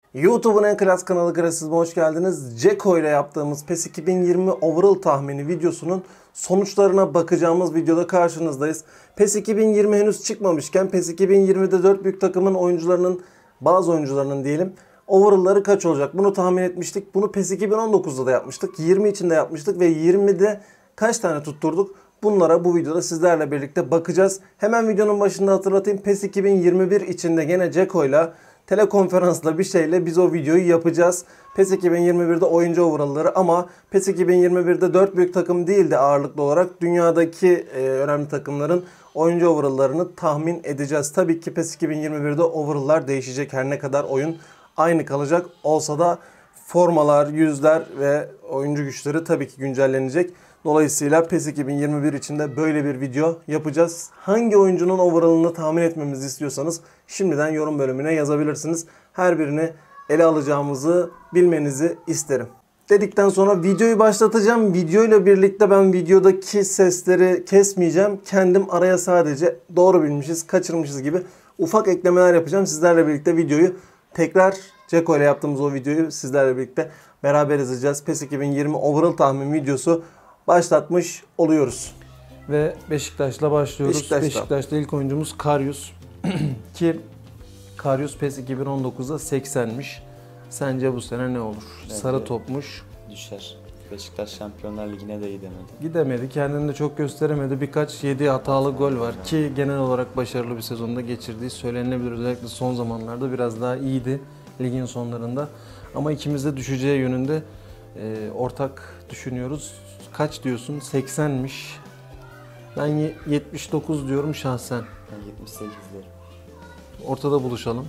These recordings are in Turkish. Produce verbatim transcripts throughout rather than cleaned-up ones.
YouTube'un en klas kanalı Klasizm'e hoş geldiniz. Ceko ile yaptığımız PES iki bin yirmi Overall tahmini videosunun sonuçlarına bakacağımız videoda karşınızdayız. PES iki bin yirmi henüz çıkmamışken PES iki bin yirmide dört büyük takımın oyuncularının, bazı oyuncularının diyelim, overall'ları kaç olacak? Bunu tahmin etmiştik. Bunu PES iki bin on dokuzda da yapmıştık. yirmi için de yapmıştık ve yirmide kaç tane tutturduk? Bunlara bu videoda sizlerle birlikte bakacağız. Hemen videonun başında hatırlatayım. PES iki bin yirmi bir içinde gene Ceko ile telekonferansla bir şeyle biz o videoyu yapacağız. PES iki bin yirmi birde oyuncu overall'ları ama PES iki bin yirmi birde dört büyük takım değil de ağırlıklı olarak dünyadaki e, önemli takımların oyuncu overall'larını tahmin edeceğiz. Tabii ki PES iki bin yirmi birde overall'lar değişecek, her ne kadar oyun aynı kalacak olsa da formalar, yüzler ve oyuncu güçleri tabii ki güncellenecek. Dolayısıyla PES iki bin yirmi bir için de böyle bir video yapacağız. Hangi oyuncunun overall'ını tahmin etmemizi istiyorsanız şimdiden yorum bölümüne yazabilirsiniz. Her birini ele alacağımızı bilmenizi isterim. Dedikten sonra videoyu başlatacağım. Videoyla birlikte ben videodaki sesleri kesmeyeceğim. Kendim araya sadece doğru bilmişiz, kaçırmışız gibi ufak eklemeler yapacağım. Sizlerle birlikte videoyu tekrar Ceko ile yaptığımız o videoyu sizlerle birlikte beraber izleyeceğiz. PES iki bin yirmi overall tahmin videosu başlatmış oluyoruz. Ve Beşiktaş'la başlıyoruz. Beşiktaş'ta, Beşiktaş'ta ilk oyuncumuz Karius. Ki Karius PES iki bin on dokuzda seksenmiş. Sence bu sene ne olur? Bence Sarı topmuş. Düşer. Beşiktaş Şampiyonlar Ligi'ne de gidemedi. Gidemedi. Kendini de çok gösteremedi. Birkaç yedi hatalı gol var. Ki genel olarak başarılı bir sezonda geçirdiği söylenilebilir. Özellikle son zamanlarda biraz daha iyiydi ligin sonlarında. Ama ikimiz de düşeceği yönünde e, ortak düşünüyoruz. Kaç diyorsun? seksenmiş. Ben yetmiş dokuz diyorum şahsen. Ben yetmiş sekiz derim. Ortada buluşalım.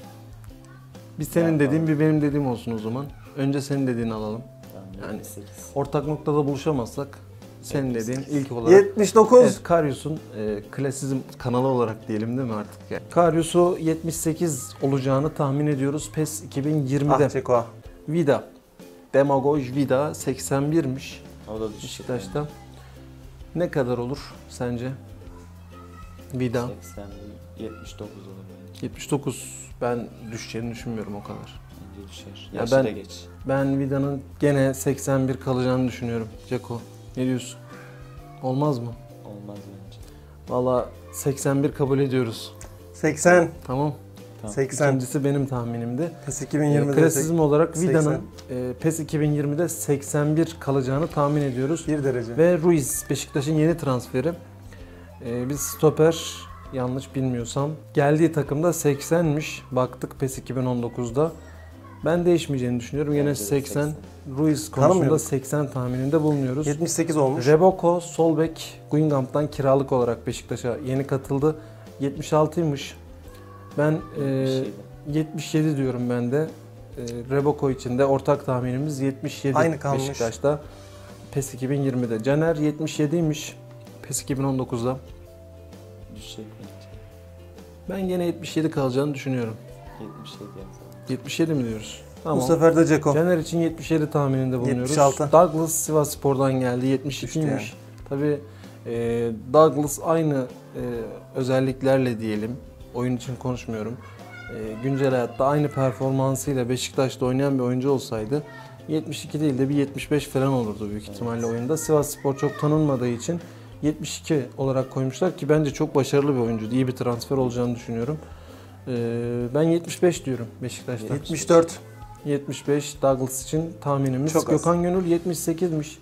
Bir senin Ya, dediğin, tamam. bir benim dediğim olsun o zaman. Önce senin dediğini alalım. Ben Yani yetmiş sekiz. ortak noktada buluşamazsak senin yetmiş dediğin sekiz. ilk olarak. yetmiş dokuz. Evet, Karius'un e, klasizm kanalı olarak diyelim değil mi artık? Yani. Karius'u yetmiş sekiz olacağını tahmin ediyoruz PES iki bin yirmide. Ah Ceko. Vida. Demagoj Vida seksen birmiş O da düşer. Beşiktaş'ta. Ne kadar olur sence? Vida. seksen, yetmiş dokuz olur bence. yetmiş dokuz. Ben düşeceğini düşünmüyorum o kadar. Bence düşer. Ya Yaşı ben- da geç. Ben Vida'nın gene seksen bir kalacağını düşünüyorum. Ceko, ne diyorsun? Olmaz mı? Olmaz bence. Valla seksen bir kabul ediyoruz. seksen. Tamam. Tamam. seksen. İkincisi benim tahminimdi. PES iki bin E, yirmide Klasizm olarak seksen. Vida'nın e, PES iki bin yirmide seksen bir kalacağını tahmin ediyoruz. bir derece. Ve Ruiz, Beşiktaş'ın yeni transferi. E, biz stoper, yanlış bilmiyorsam, geldiği takımda seksenmiş. Baktık PES iki bin on dokuzda. Ben değişmeyeceğini düşünüyorum. Yine Bence de seksen. seksen. Ruiz konusunda Tanımıyoruz. seksen tahmininde bulunuyoruz. yetmiş sekiz olmuş. Reboko, sol bek, Guingamp'tan kiralık olarak Beşiktaş'a yeni katıldı. yetmiş altıymış. Ben e, yetmiş yedi. yetmiş yedi diyorum ben de. E, Reboko için de ortak tahminimiz yetmiş yedi. Aynı kalmış. Beşiktaş'ta PES iki bin yirmide. Caner yetmiş yediymiş PES iki bin on dokuzda. Düşecek bence. Ben gene yetmiş yedi kalacağını düşünüyorum. yetmiş yedi yapalım. yetmiş yedi mi diyoruz? Tamam. Bu sefer de Ceko. Caner için yetmiş yedi tahmininde bulunuyoruz. yetmiş altı. Douglas Sivasspor'dan geldi. yetmiş ikiymiş. Düştü Tabii e, Douglas aynı e, özelliklerle diyelim. Oyun için konuşmuyorum. E, güncel hayatta aynı performansıyla Beşiktaş'ta oynayan bir oyuncu olsaydı yetmiş iki değil de bir yetmiş beş falan olurdu büyük ihtimalle oyunda. Sivasspor çok tanınmadığı için yetmiş iki olarak koymuşlar ki bence çok başarılı bir oyuncu. İyi bir transfer olacağını düşünüyorum. E, ben yetmiş beş diyorum Beşiktaş'ta. yetmiş dört. yetmiş beş Douglas için tahminimiz. Çok az. Gökhan Gönül yetmiş sekizmiş.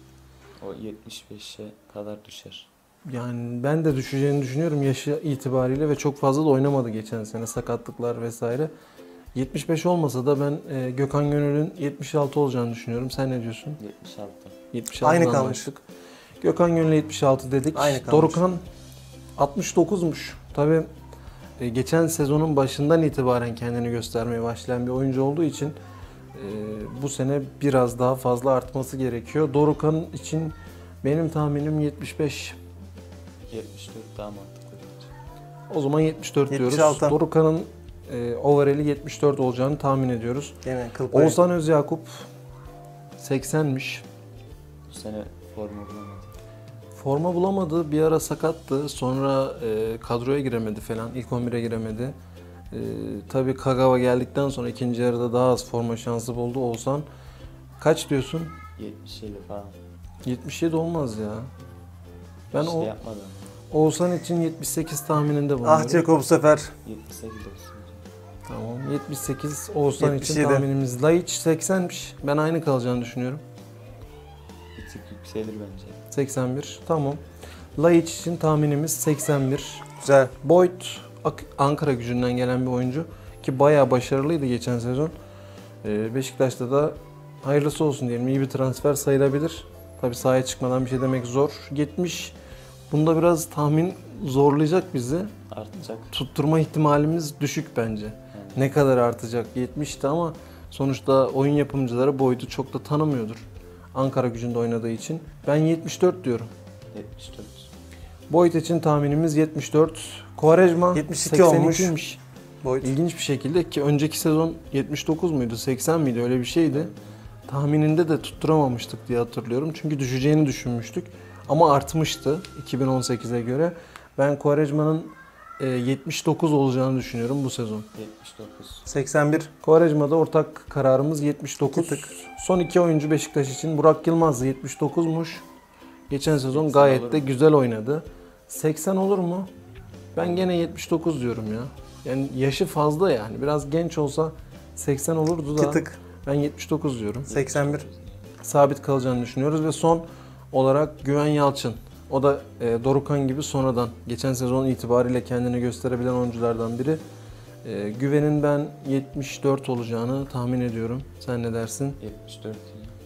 O yetmiş beşe kadar düşer. Yani ben de düşeceğini düşünüyorum yaşı itibariyle ve çok fazla da oynamadı geçen sene, sakatlıklar vesaire. yetmiş beş olmasa da ben e, Gökhan Gönül'ün yetmiş altı olacağını düşünüyorum. Sen ne diyorsun? yetmiş altı. yetmiş altıdan Aynı kalmış. anlaştık. Gökhan Gönül yetmiş altı dedik. Aynı kalmış. Dorukan altmış dokuzmuş. Tabii e, geçen sezonun başından itibaren kendini göstermeye başlayan bir oyuncu olduğu için e, bu sene biraz daha fazla artması gerekiyor. Dorukan için benim tahminim yetmiş beş. yetmiş dört daha mantıklı bence. O zaman yetmiş dört yetmiş diyoruz. altı. Dorukan'ın e, overall'i yetmiş dört olacağını tahmin ediyoruz. Gene kıl payı. Oğuzhan Özyakup seksenmiş. Bu sene formu bulamadı. Forma bulamadı. Bir ara sakattı. Sonra e, kadroya giremedi falan. İlk on bire giremedi. Ee, tabii Kagawa geldikten sonra ikinci yarıda daha az forma şansı buldu. Oğuzhan kaç diyorsun? yetmiş yedi falan. yetmiş yedi olmaz ya. Ben işte o yapmadım. Oğuzhan için yetmiş sekiz tahmininde bulunuyorum. Ah Ceko bu sefer. yetmiş sekiz olsun. Tamam. yetmiş sekiz Oğuzhan yetmiş için yedi. tahminimiz. Laiç seksenmiş. Ben aynı kalacağını düşünüyorum. Bir tık yükselir bence. seksen bir. Tamam. Laiç için tahminimiz seksen bir. Güzel. Boyd Ak- Ankara Gücü'nden gelen bir oyuncu ki bayağı başarılıydı geçen sezon. Ee, Beşiktaş'ta da hayırlısı olsun diyelim. İyi bir transfer sayılabilir. Tabii sahaya çıkmadan bir şey demek zor. yetmiş. Bunda biraz tahmin zorlayacak bizi. Artacak. Tutturma ihtimalimiz düşük bence. Evet. Ne kadar artacak? yetmişti ama sonuçta oyun yapımcıları Boyd'u çok da tanımıyordur. Ankara Gücü'nde oynadığı için. Ben yetmiş dört diyorum. yetmiş dört. Boyd için tahminimiz yetmiş dört. Quaresma yetmiş iki seksen olmuş. ikiymiş. Boyd. İlginç bir şekilde ki önceki sezon yetmiş dokuz muydu, seksen miydi öyle bir şeydi. Tahmininde de tutturamamıştık diye hatırlıyorum. Çünkü düşeceğini düşünmüştük. Ama artmıştı iki bin on sekize göre. Ben Quaresma'nın e, yetmiş dokuz olacağını düşünüyorum bu sezon. yetmiş dokuz. seksen bir. Quaresma'da ortak kararımız yetmiş dokuz. İki tık. Son iki oyuncu Beşiktaş için. Burak Yılmaz da yetmiş dokuzmuş. Geçen sezon seksen gayet olur de mu? güzel oynadı. seksen olur mu? Ben gene yetmiş dokuz diyorum ya. Yani yaşı fazla yani. Biraz genç olsa seksen olurdu da. İki tık. Ben yetmiş dokuz diyorum. seksen bir. Sabit kalacağını düşünüyoruz ve son olarak Güven Yalçın. O da e, Dorukhan gibi sonradan geçen sezon itibariyle kendini gösterebilen oyunculardan biri. E, Güven'in ben yetmiş dört olacağını tahmin ediyorum. Sen ne dersin? yetmiş dört.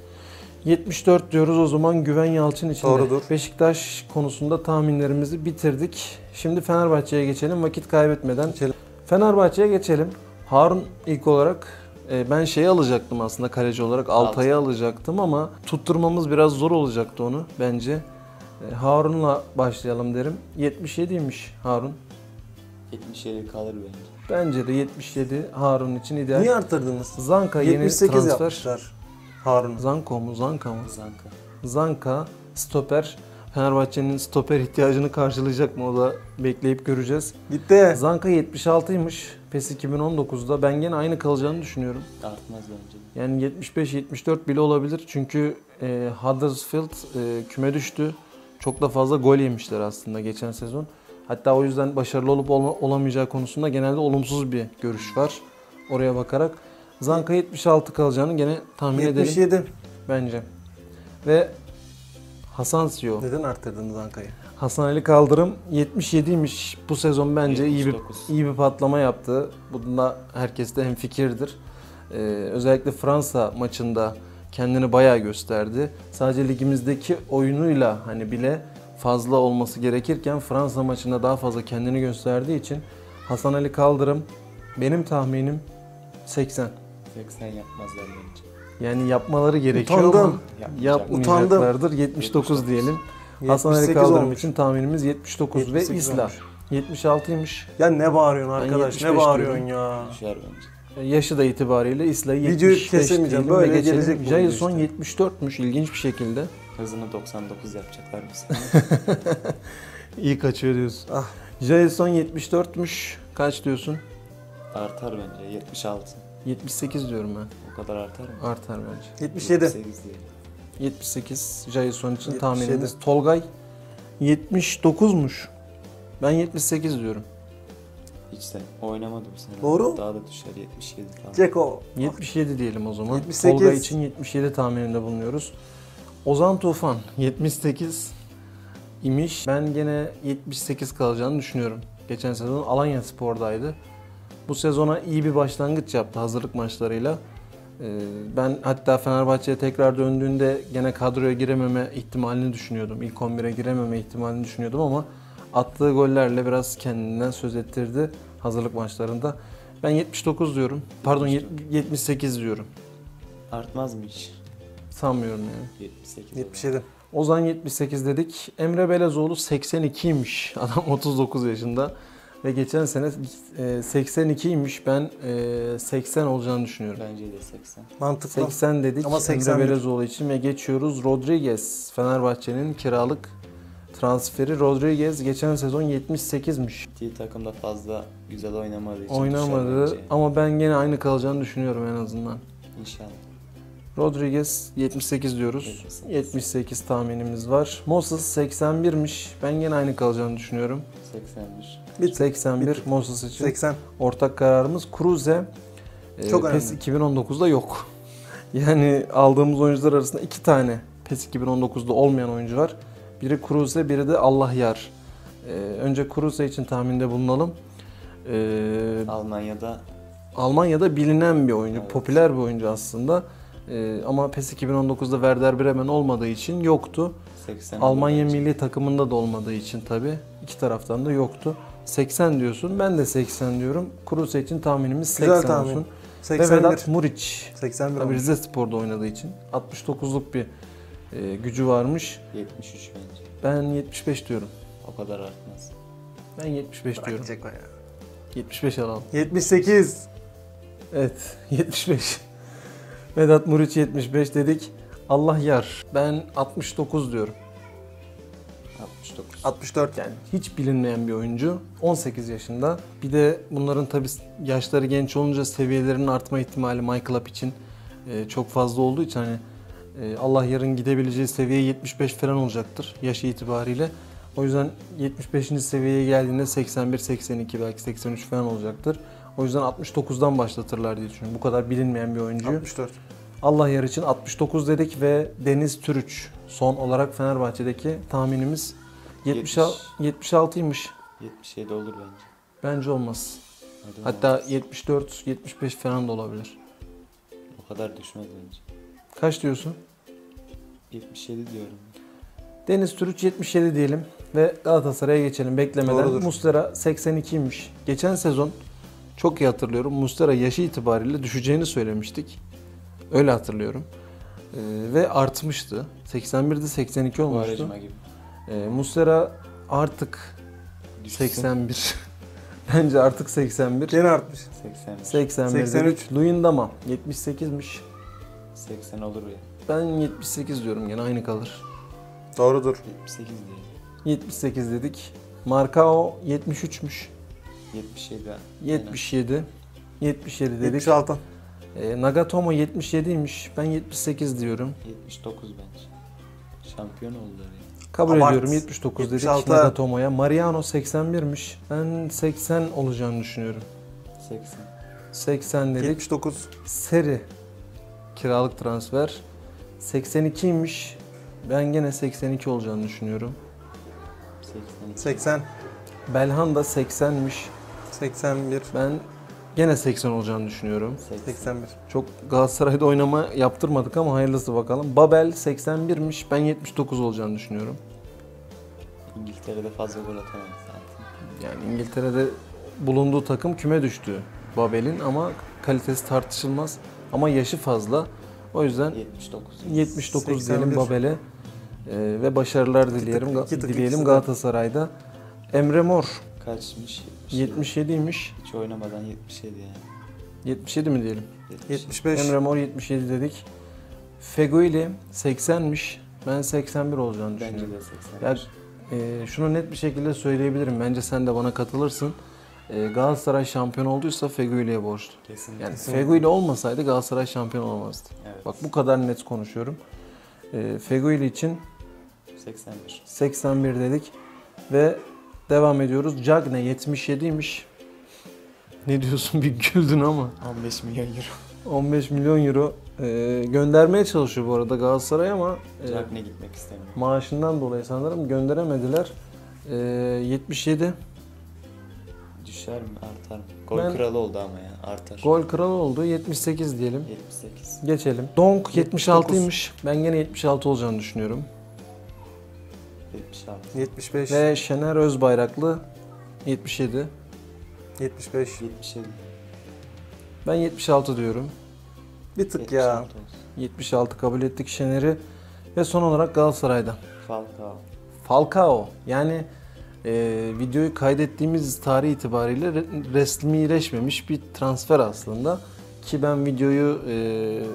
yetmiş dört diyoruz o zaman Güven Yalçın için de. Doğrudur. Beşiktaş konusunda tahminlerimizi bitirdik. Şimdi Fenerbahçe'ye geçelim vakit kaybetmeden. Geçelim. Fenerbahçe'ye geçelim. Harun ilk olarak e, ben şeyi alacaktım aslında kaleci olarak. Altay'ı alacaktım ama tutturmamız biraz zor olacaktı onu bence. E, Harun'la başlayalım derim. yetmiş yediymiş Harun. yetmiş yedi kalır bence. Bence de yetmiş yedi Harun için ideal. Niye arttırdınız? Zanka yeni yetmiş sekiz transfer. yapmışlar Harun'u. Zanko mu? Zanka mı? Zanka. Zanka, stoper. Fenerbahçe'nin stoper ihtiyacını karşılayacak mı? O da bekleyip göreceğiz. Gitti. Zanka yetmiş altıymış PES iki bin on dokuzda. Ben gene aynı kalacağını düşünüyorum. Artmaz bence. Yani yetmiş beş yetmiş dört bile olabilir. Çünkü e, Huddersfield e, küme düştü. Çok da fazla gol yemişler aslında geçen sezon. Hatta o yüzden başarılı olup olma, olamayacağı konusunda genelde olumsuz bir görüş var. Oraya bakarak. Zanka yetmiş altı kalacağını gene tahmin yetmiş edelim yedi. bence. Ve Hasan Siyo. Neden arttırdınız Anka'yı? Hasan Ali Kaldırım yetmiş yediymiş. Bu sezon bence iyi bir yetmiş dokuz. iyi bir patlama yaptı. Bunda herkes de hemfikirdir. Ee, özellikle Fransa maçında kendini bayağı gösterdi. Sadece ligimizdeki oyunuyla hani bile fazla olması gerekirken Fransa maçında daha fazla kendini gösterdiği için Hasan Ali Kaldırım benim tahminim seksen. seksen yapmazlar bence. Yani yapmaları gerekiyor Utandım. ama Yapmayacak. yapmayacaklardır. yetmiş dokuz yetmiş dokuz diyelim. Hasan Ali yetmiş sekiz Kaldırım olmuş. için tahminimiz yetmiş dokuz yetmiş ve sekiz İsla olmuş. yetmiş altıymış. Ya ne bağırıyorsun Ben arkadaş? yetmiş Ne beş bağırıyorsun diyorum. ya? Düşer bence. Yaşı da itibariyle İsla'yı Videoyu yetmiş beş kesemeyeceğim. diyelim ve Böyle geçelim. gelecek bu Jailson video işte. yetmiş dörtmüş ilginç bir şekilde. Hızını doksan dokuz yapacaklar bu sene. İyi kaçıyor diyorsun. Ah. Jailson yetmiş dörtmüş. Kaç diyorsun? Artar bence. yetmiş altı. yetmiş sekiz diyorum ben. O kadar artar mı? Artar bence. yetmiş yedi. yetmiş sekiz diyelim. yetmiş sekiz Jailson için yetmiş tahminimiz. yedi. Tolgay yetmiş dokuzmuş. Ben yetmiş sekiz diyorum. Hiç de oynamadı bu sene. Doğru. Daha da düşer. yetmiş yedi falan. Ceko. yetmiş yedi diyelim o zaman. yetmiş sekiz. Tolga için yetmiş yedi tahmininde bulunuyoruz. Ozan Tufan yetmiş sekiz imiş. Ben gene yetmiş sekiz kalacağını düşünüyorum. Geçen sezon Alanyaspor'daydı. Bu sezona iyi bir başlangıç yaptı hazırlık maçlarıyla. Ee, Ben hatta Fenerbahçe'ye tekrar döndüğünde gene kadroya girememe ihtimalini düşünüyordum. İlk on bire girememe ihtimalini düşünüyordum ama attığı gollerle biraz kendinden söz ettirdi hazırlık maçlarında. Ben yetmiş dokuz diyorum. Pardon yetmiş sekiz diyorum. Artmaz mı hiç? Sanmıyorum yani. yetmiş sekiz. yetmiş yedi. Ozan yetmiş sekiz dedik. Emre Belezoğlu seksen ikiymiş. Adam otuz dokuz yaşında. Ve geçen sene e, seksen ikiymiş. Ben e, seksen olacağını düşünüyorum. Bence de seksen. Mantıklı. seksen dedik Ama Emre seksen bir. Belezoğlu için ve geçiyoruz. Rodriguez, Fenerbahçe'nin kiralık transferi. Rodriguez geçen sezon yetmiş sekizmiş. Gittiği takımda fazla güzel oynamadığı için Oynamadı düşer bence. ama ben gene aynı kalacağını düşünüyorum en azından. İnşallah. Rodriguez yetmiş sekiz diyoruz. yetmiş sekiz. yetmiş sekiz tahminimiz var. Moses seksen birmiş. Ben gene aynı kalacağını düşünüyorum. seksen bir. Bir seksen bir bir- Moses için. seksen. Ortak kararımız. Cruze e, Çok PES önemli. iki bin on dokuzda yok. Yani aldığımız oyuncular arasında iki tane PES iki bin on dokuzda olmayan oyuncu var. Biri Cruze, biri de Allah yar. E, önce Cruze için tahminde bulunalım. E, Almanya'da Almanya'da bilinen bir oyuncu, Evet. popüler bir oyuncu aslında. Ee, ama PES iki bin on dokuzda Werder Bremen olmadığı için yoktu. seksen Almanya bence. milli takımında da olmadığı için tabii iki taraftan da yoktu. seksen diyorsun, ben de seksen diyorum. Kruse için tahminimiz Güzel seksen tahmin. olsun. Ve seksen bir. Vedat Muriç, seksen bir tabii olmuş. Rize Spor'da oynadığı için altmış dokuzluk bir e, gücü varmış. yetmiş üç bence. Ben yetmiş beş diyorum. O kadar artmaz. Ben yetmiş beş diyorum. Bırakacak o ya. yetmiş beş alalım. yetmiş sekiz. Evet, yetmiş beş. Vedat Muriç yetmiş beş dedik. Allah yar. Ben altmış dokuz diyorum. altmış dokuz. altmış dört. Yani hiç bilinmeyen bir oyuncu. on sekiz yaşında. Bir de bunların tabii yaşları genç olunca seviyelerinin artma ihtimali Michael Up için e, çok fazla olduğu için hani e, Allah yarın gidebileceği seviye yetmiş beş falan olacaktır yaş itibariyle. O yüzden yetmiş beşinci seviyeye geldiğinde seksen bir seksen iki belki seksen üç falan olacaktır. O yüzden altmış dokuzdan başlatırlar diye düşünüyorum. Bu kadar bilinmeyen bir oyuncuyu. altmış dört. Allah yar için altmış dokuz dedik ve Deniz Türüç son olarak Fenerbahçe'deki tahminimiz yetmiş, yetmiş altıymış. yetmiş yedi olur bence. Bence olmaz. Hadi Hatta olmaz. yetmiş dört yetmiş beş falan da olabilir. O kadar düşmez bence. Kaç diyorsun? yetmiş yedi diyorum. Deniz Türüç yetmiş yedi diyelim ve Galatasaray'a geçelim beklemeden. Doğrudur. Muslera seksen ikiymiş. Geçen sezon çok iyi hatırlıyorum. Muslera yaşı itibariyle düşeceğini söylemiştik. Öyle hatırlıyorum. Ee, ve artmıştı. seksen birde seksen iki olmuştu. Quaresma gibi. Ee, Muslera artık Düşsün. seksen bir. Bence artık seksen bir. Gene artmış. seksen bir. seksen bir seksen üç. dedik. Luyendama yetmiş sekizmiş. seksen olur ya. Ben yetmiş sekiz diyorum, gene aynı kalır. Doğrudur. yetmiş sekiz diyelim. yetmiş sekiz dedik. Marcao yetmiş üçmüş. yetmiş yedi. yetmiş yedi. yetmiş yedi dedik. yetmiş altı. Ee, Nagatomo yetmiş yediymiş. Ben yetmiş sekiz diyorum. yetmiş dokuz bence. Şampiyon oldular ya. Kabul Abart. ediyorum, yetmiş dokuz dedik yetmiş altı. Nagatomo'ya. Mariano seksen birmiş. Ben seksen olacağını düşünüyorum. seksen. seksen dedik. yetmiş dokuz. Seri kiralık transfer seksen ikiymiş. Ben gene seksen iki olacağını düşünüyorum. seksen iki. seksen. Belhanda seksenmiş. seksen bir. Ben gene seksen olacağını düşünüyorum. seksen. seksen bir. Çok Galatasaray'da oynama yaptırmadık ama hayırlısı bakalım. Babel seksen birmiş. Ben yetmiş dokuz olacağını düşünüyorum. İngiltere'de fazla gol atamaz zaten. Yani İngiltere'de bulunduğu takım küme düştü Babel'in ama kalitesi tartışılmaz. Ama yaşı fazla. O yüzden yetmiş dokuz. yetmiş dokuz seksen bir. diyelim Babel'e. Ee, ve başarılar dileyelim. tık, iki tık dileyelim ikisi de. Galatasaray'da. Emre Mor Kaçmış? yetmiş yediymiş. Hiç oynamadan yetmiş yedi yani. yetmiş yedi mi diyelim? yetmiş beş. Emre Mor yetmiş yedi dedik. Feguili seksenmiş. Ben seksen bir olacağını Bence düşünüyorum. de seksen. Ya, e, şunu net bir şekilde söyleyebilirim. Bence sen de bana katılırsın. E, Galatasaray şampiyon olduysa Feguili'ye borçlu. Kesinlikle. Yani Kesinlikle. Feguili olmasaydı Galatasaray şampiyon olamazdı. Evet. Bak bu kadar net konuşuyorum. E, Feguili için seksen bir. seksen bir dedik ve devam ediyoruz. Cagne yetmiş yediymiş. Ne diyorsun, bir güldün ama. on beş milyon euro. on beş milyon euro e, göndermeye çalışıyor bu arada Galatasaray ama e, Cagne gitmek istemiyor. maaşından dolayı sanırım gönderemediler. E, yetmiş yedi. Düşer mi? Artar mı? Gol Ben- kralı oldu ama ya. Artar. Gol kralı oldu. yetmiş sekiz diyelim. yetmiş sekiz. Geçelim. Donk yetmiş altıymış. Ben gene yetmiş altı olacağını düşünüyorum. yetmiş altı. yetmiş beş. Ve Şener Özbayraklı yetmiş yedi. yetmiş beş. yetmiş yedi. Ben yetmiş altı diyorum. Bir tık yetmiş ya. altı olsun. yetmiş altı kabul ettik Şener'i. Ve son olarak Galatasaray'da. Falcao. Falcao. Yani e, videoyu kaydettiğimiz tarih itibariyle re- resmileşmemiş bir transfer aslında. Ki ben videoyu e,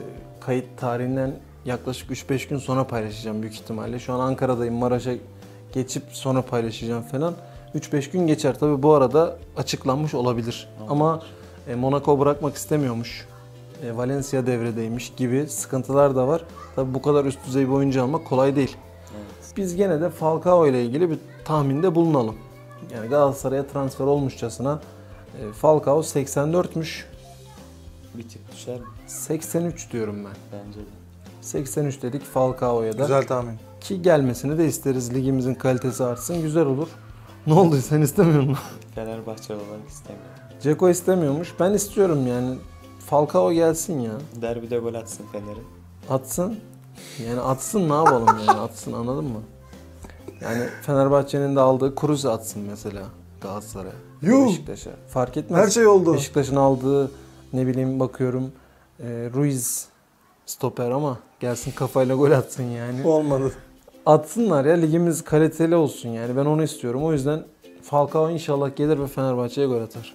kayıt tarihinden yaklaşık üç beş gün sonra paylaşacağım büyük ihtimalle. Şu an Ankara'dayım. Maraş'a geçip sonra paylaşacağım falan. üç beş gün geçer. Tabii bu arada açıklanmış olabilir. Olabilir. Ama e, Monaco bırakmak istemiyormuş. E, Valencia devredeymiş gibi sıkıntılar da var. Tabii bu kadar üst düzey bir oyuncu almak kolay değil. Evet. Biz gene de Falcao ile ilgili bir tahminde bulunalım. Yani Galatasaray'a transfer olmuşçasına e, Falcao seksen dörtmüş. Bir tık düşer mi? seksen üç diyorum ben. Bence de. seksen üç dedik Falcao'ya da. Güzel tahmin. Ki gelmesini de isteriz. Ligimizin kalitesi artsın. Güzel olur. Ne oldu, sen istemiyor musun? Fenerbahçe olarak istemiyorum. Ceko istemiyormuş. Ben istiyorum yani. Falcao gelsin ya. Derbide gol atsın Fener'e. Atsın. Yani atsın, ne yapalım yani, atsın, anladın mı? Yani Fenerbahçe'nin de aldığı Kruse atsın mesela Galatasaray'a. Yuh! Beşiktaş'a. Fark etmez. Her şey oldu. Beşiktaş'ın aldığı, ne bileyim, bakıyorum e, Ruiz stoper ama gelsin kafayla gol atsın yani. Olmadı. Atsınlar ya, ligimiz kaliteli olsun yani, ben onu istiyorum. O yüzden Falcao inşallah gelir ve Fenerbahçe'ye gol atar.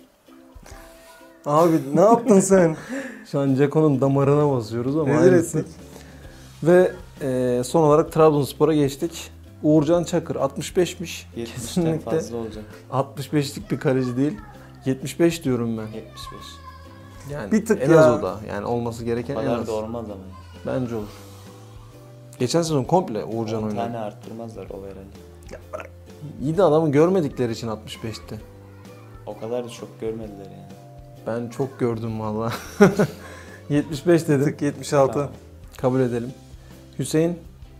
Abi ne yaptın sen? Şu an Ceko'nun damarına basıyoruz ama Rezil hayırlısı. ettik. Ve e, son olarak Trabzonspor'a geçtik. Uğurcan Çakır altmış beşmiş. yetmişten Kesinlikle fazla olacak. altmış beşlik bir kaleci değil. yetmiş beş diyorum ben. yetmiş beş. Yani Bir tık en ya. az o da. Yani olması gereken O en kadar az. da olmaz ama. Bence olur. Geçen sezon komple Uğurcan on oynadı. tane arttırmazlar o herhalde. İyi de adamı görmedikleri için altmış beşti. O kadar da çok görmediler yani. Ben çok gördüm valla. yetmiş beş dedim. Tık yetmiş altı. Tamam. Kabul edelim. Hüseyin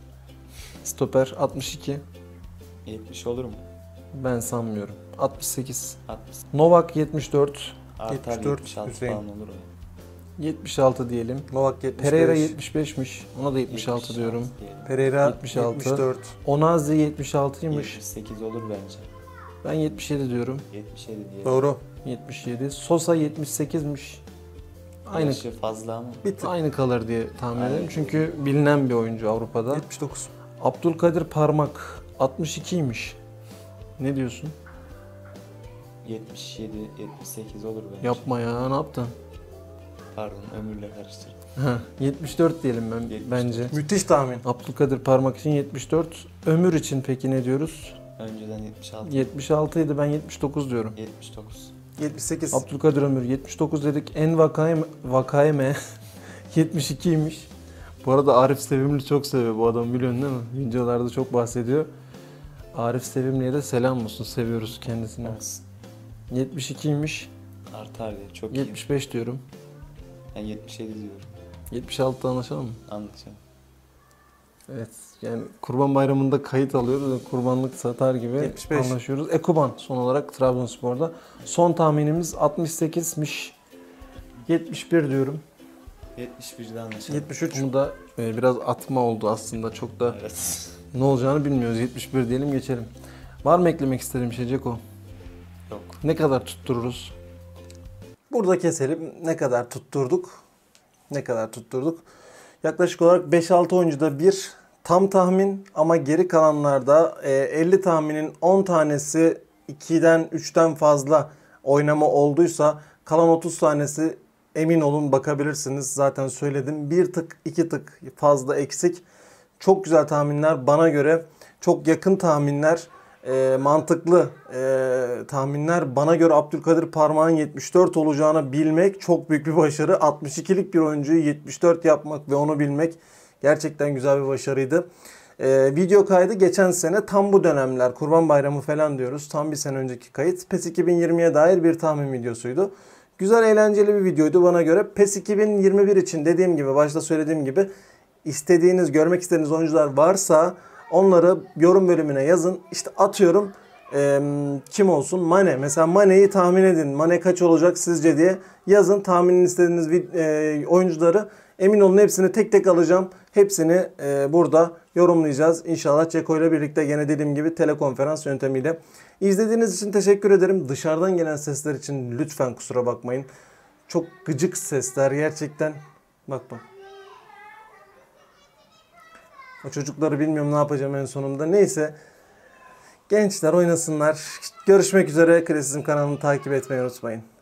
stoper altmış iki. yetmiş olur mu? Ben sanmıyorum. altmış sekiz. altmış. Novak yetmiş dört. Artar yetmiş dört yetmiş altı Hüseyin. falan olur o. yetmiş altı diyelim. Novak yetmiş beş. Pereira yetmiş beşmiş. Ona da yetmiş altı yetmiş diyorum. diyelim. Pereira yetmiş altı. yetmiş dört. Onazi yetmiş altıymış. yetmiş sekiz olur bence. Ben yetmiş yedi diyorum. yetmiş yedi diyelim. Doğru. yetmiş yedi. Sosa yetmiş sekizmiş. Aynı Yaşı fazla ama. Bir tık. aynı kalır diye tahmin Aynen. ederim. Çünkü bilinen bir oyuncu Avrupa'da. yetmiş dokuz. Abdülkadir Parmak altmış ikiymiş. Ne diyorsun? yetmiş yedi yetmiş sekiz olur bence. Yapma ya, ne yaptın? Pardon, ömürle karıştırdım. Heh, yetmiş dört diyelim ben yetmiş dört. bence. Müthiş tahmin. Abdülkadir Parmak için yetmiş dört. Ömür için peki ne diyoruz? Önceden yetmiş altı. yetmiş altı idi, ben yetmiş dokuz diyorum. yetmiş dokuz. yetmiş sekiz. Abdülkadir Ömür yetmiş dokuz dedik. En Vakayeme, Vakayeme yetmiş ikiymiş. Bu arada Arif Sevimli çok seviyor bu adamı, biliyorsun değil mi? Videolarda çok bahsediyor. Arif Sevimli'ye de selam olsun. Seviyoruz kendisini. Olsun. yetmiş ikiymiş. Artar diye çok iyi. yetmiş beş diyorum. Ben yetmiş yedi diyorum. yetmiş altıda anlaşalım mı? Anlatacağım. Evet. Yani Kurban Bayramı'nda kayıt alıyoruz ve kurbanlık satar gibi yetmiş beş. anlaşıyoruz. Ekuban son olarak Trabzonspor'da. Son tahminimiz altmış sekizmiş. yetmiş bir diyorum. yetmiş birde anlaşalım. yetmiş üç. Bunu da e, biraz atma oldu aslında. Çok da Evet. ne olacağını bilmiyoruz. yetmiş bir diyelim, geçelim. Var mı eklemek istediğim bir şey Ceko? Yok. Ne kadar tuttururuz? Burada keselim. Ne kadar tutturduk? Ne kadar tutturduk? Yaklaşık olarak beş altı oyuncuda bir tam tahmin, ama geri kalanlarda e, elli tahminin on tanesi ikiden üçten fazla oynama olduysa, kalan otuz tanesi emin olun bakabilirsiniz. Zaten söyledim. Bir tık iki tık fazla eksik. Çok güzel tahminler bana göre. Çok yakın tahminler. E, mantıklı e, tahminler. Bana göre Abdülkadir Parmak'ın yetmiş dört olacağını bilmek çok büyük bir başarı. altmış ikilik bir oyuncuyu yetmiş dört yapmak ve onu bilmek gerçekten güzel bir başarıydı. E, video kaydı geçen sene tam bu dönemler, Kurban Bayramı falan diyoruz. Tam bir sene önceki kayıt. PES iki bin yirmiye dair bir tahmin videosuydu. Güzel, eğlenceli bir videoydu bana göre. PES iki bin yirmi bir için dediğim gibi, başta söylediğim gibi, istediğiniz, görmek istediğiniz oyuncular varsa onları yorum bölümüne yazın. İşte atıyorum e, kim olsun? Mane. Mesela Mane'yi tahmin edin. Mane kaç olacak sizce diye yazın. Tahmin istediğiniz e, oyuncuları, emin olun hepsini tek tek alacağım. Hepsini e, burada yorumlayacağız. İnşallah Ceko ile birlikte, gene dediğim gibi, telekonferans yöntemiyle. İzlediğiniz için teşekkür ederim. Dışarıdan gelen sesler için lütfen kusura bakmayın. Çok gıcık sesler gerçekten. Bak bak. O çocukları bilmiyorum ne yapacağım en sonunda. Neyse. Gençler oynasınlar. Görüşmek üzere. Krisizm kanalını takip etmeyi unutmayın.